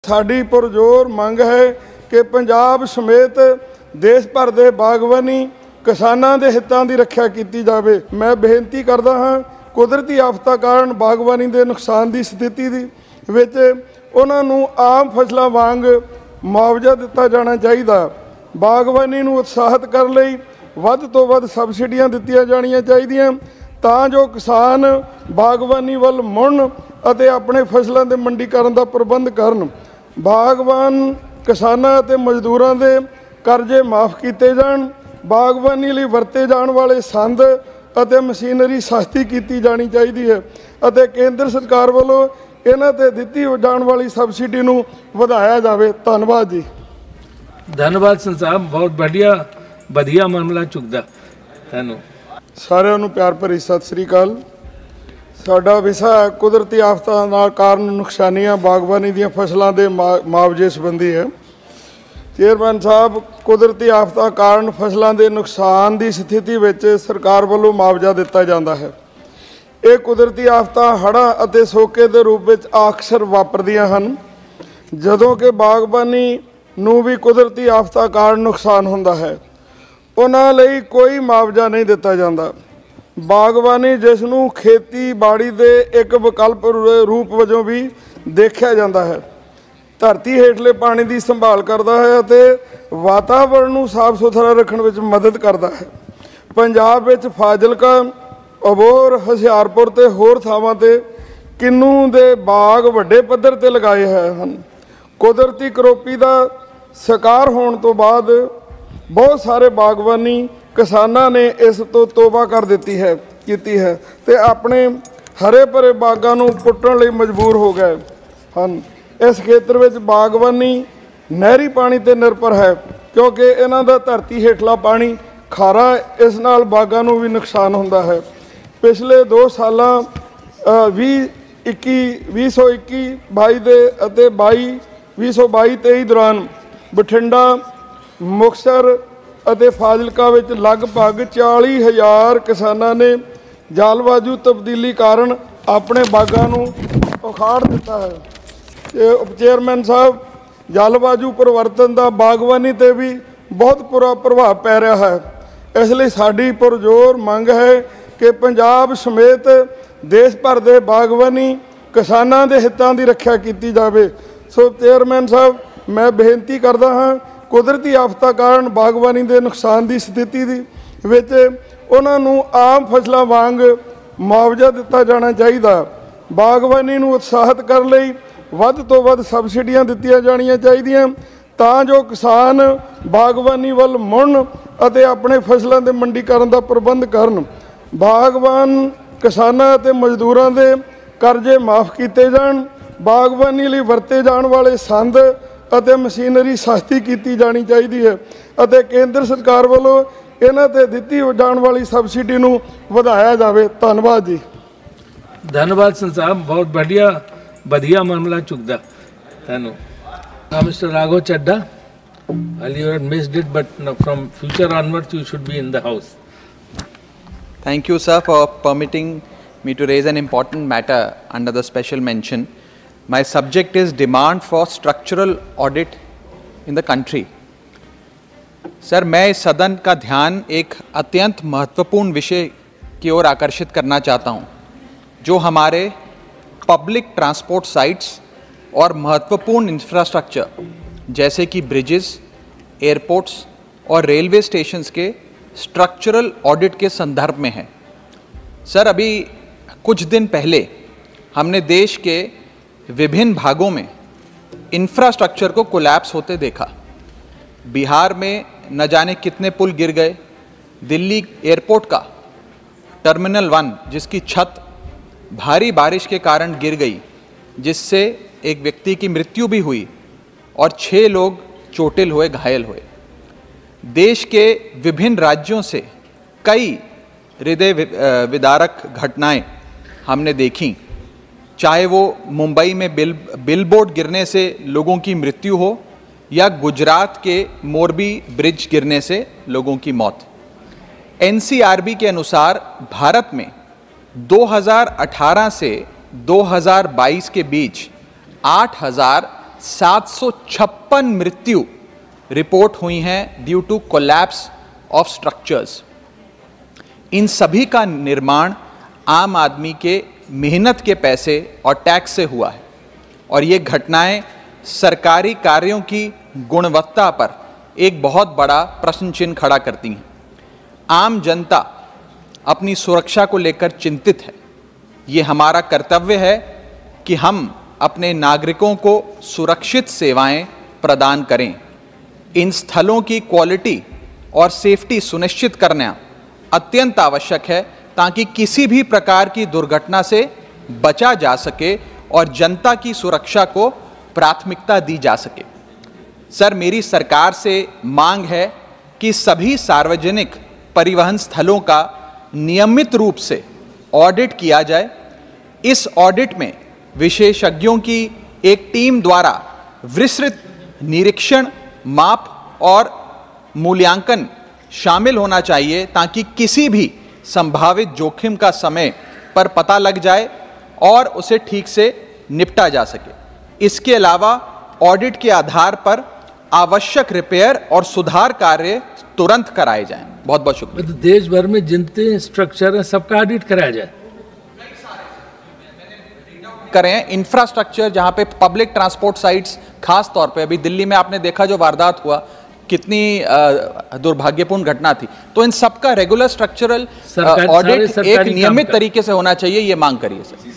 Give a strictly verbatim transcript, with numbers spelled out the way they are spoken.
साडी पुरजोर मंग है कि पंजाब समेत देश भर के बागवानी किसानां दे हितां दी रक्षा की जाए। मैं बेनती करदा हाँ कुदरती आफतां कारण बागवानी के नुकसान की स्थिति दी विच उन्हां नूं आम फसलों वांग मुआवजा दिता जाना चाहिए। बागवानी नूं उत्साहित करने लई वध तो वध सबसिडियां दित्तियां जाणियां चाहीदियां तां जो किसान बागवानी वल मुड़न अते अपने फसलों के मंडीकरण का प्रबंध करन। बागवान किसानां अते मजदूरां दे करजे माफ़ किए जाण। बागवानी लई वरते जाण वाले संद अते मशीनरी सस्ती की जानी चाहिए है अते केंद्र सरकार वालों इन्हां ते दित्ती जाण वाली सबसिडी नूं वधाया जावे। धन्नवाद जी। धन्यवाद संसाब, बहुत बढ़िया वधिया मामला चुकदा। धन्यवाद सारिਆਂ ਨੂੰ प्यार भरी सत श्री अकाल। साडा विषा है कुदरती आफतां नाल कारण नुकसानियां बागवानी दीयां फसलों के मुआवजे संबंधी है। चेयरमैन साहब, कुदरती आफतां कारण फसलों के नुकसान की स्थिति विच सरकार वालों मुआवजा दिता जाता है। ये कुदरती आफतां हड़ां अते सोके के रूप में अक्सर वापरदियां हन। जदों कि बागबानी नूं भी कुदरती आफतां कारण नुकसान हुंदा है, उन्हां लई कोई मुआवजा नहीं दिता जाता। बागबानी जिसनूं खेतीबाड़ी के एक विकल्प रूप वजों भी देखा जाता है, धरती हेठले पानी की संभाल करता है अते वातावरण नूं साफ सुथरा रखने में मदद करता है। पंजाब विच फाजिलका, अबोहर, हुशियारपुर ते होर थावां ते किन्नू दे बाग वड्डे पद्धर ते लगाए हैं। कुदरती करोपी का शिकार होने तो बाद बहुत सारे बागवानी किसानां ने इस तो तोबा कर दी है की है ते अपने हरे भरे बागां नूं पुट्टण लई मजबूर हो गए हैं। इस खेत्र में बागवानी नहरी पानी ते निर्भर है क्योंकि इन्हां दा धरती हेठला पानी खारा, इस नाल बागां नूं भी नुकसान हुंदा है। पिछले दो सालां भी इक्की भी सौ इक्की बाई दे अते बाई भी सौ बाई तेई दौरान बठिंडा, मुक्तसर अते फाजिलका विच लगभग चाली हज़ार किसानां ने जालवाजू तब्दीली कारण अपने बागां नूं उखाड़ दिता है। चेयरमैन साहब, जलवायु परिवर्तन का बागवानी ते भी बहुत बुरा प्रभाव पै रहा है। इसलिए साडी पुरजोर मंग है कि पंजाब समेत देश भर के बागवानी किसानां दे हितां दी रक्षा की जाए। सो चेयरमैन साहब, मैं बेनती करदा हाँ कुदरती आफतां कारण बागवानी के नुकसान की स्थिति दी विच उन्हां नूं आम फसलों वांग मुआवजा दिता जाना चाहिए। बागवानी नूं उत्साहित करने लई वध तो वध सबसिडियां दित्तियां जाणियां चाहीदियां तां जो किसान बागवानी वल मुड़न अते अपने फसलों के मंडीकरण का प्रबंध करन। बागवान किसानां अते मजदूरां दे करजे माफ़ किए जाण। बागवानी लई वरते जाण वाले संद अते मशीनरी सस्ती की जानी चाहिए है अते केंद्र सरकार वालों इन्हां ते दित्ती जाण वाली सबसिडी नूं वधाया जावे। धन्नवाद जी। धन्यवाद संसाब, बहुत बढ़िया वधिया मामला चुकदा। धन्यवाद। Now Mister Raghav Chadda, well, you had missed it, but now from future onwards you should be in the house. Thank you, sir, for permitting me to raise an important matter under the special mention. My subject is demand for structural audit in the country. Sir, मैं इस सदन का ध्यान एक अत्यंत महत्वपूर्ण विषय की ओर आकर्षित करना चाहता हूं, जो हमारे पब्लिक ट्रांसपोर्ट साइट्स और महत्वपूर्ण इंफ्रास्ट्रक्चर जैसे कि ब्रिजेस, एयरपोर्ट्स और रेलवे स्टेशंस के स्ट्रक्चरल ऑडिट के संदर्भ में है। सर, अभी कुछ दिन पहले हमने देश के विभिन्न भागों में इंफ्रास्ट्रक्चर को कोलैप्स होते देखा। बिहार में न जाने कितने पुल गिर गए। दिल्ली एयरपोर्ट का टर्मिनल वन, जिसकी छत भारी बारिश के कारण गिर गई, जिससे एक व्यक्ति की मृत्यु भी हुई और छः लोग चोटिल हुए, घायल हुए। देश के विभिन्न राज्यों से कई हृदय विदारक घटनाएं हमने देखी, चाहे वो मुंबई में बिल बिलबोर्ड गिरने से लोगों की मृत्यु हो या गुजरात के मोरबी ब्रिज गिरने से लोगों की मौत। एन सी आर बी के अनुसार भारत में दो हज़ार अठारह से दो हज़ार बाईस के बीच आठ हज़ार सात सौ छप्पन मृत्यु रिपोर्ट हुई हैं due to collapse of structures. इन सभी का निर्माण आम आदमी के मेहनत के पैसे और टैक्स से हुआ है और ये घटनाएं सरकारी कार्यों की गुणवत्ता पर एक बहुत बड़ा प्रश्न चिन्ह खड़ा करती हैं। आम जनता अपनी सुरक्षा को लेकर चिंतित है। ये हमारा कर्तव्य है कि हम अपने नागरिकों को सुरक्षित सेवाएं प्रदान करें। इन स्थलों की क्वालिटी और सेफ्टी सुनिश्चित करना अत्यंत आवश्यक है ताकि किसी भी प्रकार की दुर्घटना से बचा जा सके और जनता की सुरक्षा को प्राथमिकता दी जा सके। सर, मेरी सरकार से मांग है कि सभी सार्वजनिक परिवहन स्थलों का नियमित रूप से ऑडिट किया जाए। इस ऑडिट में विशेषज्ञों की एक टीम द्वारा विस्तृत निरीक्षण, माप और मूल्यांकन शामिल होना चाहिए ताकि किसी भी संभावित जोखिम का समय पर पता लग जाए और उसे ठीक से निपटा जा सके। इसके अलावा ऑडिट के आधार पर आवश्यक रिपेयर और सुधार कार्य तुरंत कराए जाएं। बहुत बहुत शुक्रिया। मतलब देश भर में जितने स्ट्रक्चर हैं सबका ऑडिट कराया जाए। करें इंफ्रास्ट्रक्चर, जहां पे पब्लिक ट्रांसपोर्ट साइट्स, खास तौर पे अभी दिल्ली में आपने देखा जो वारदात हुआ, कितनी दुर्भाग्यपूर्ण घटना थी। तो इन सबका रेगुलर स्ट्रक्चरल ऑडिट एक नियमित तरीके से होना चाहिए, ये मांग करिए सर।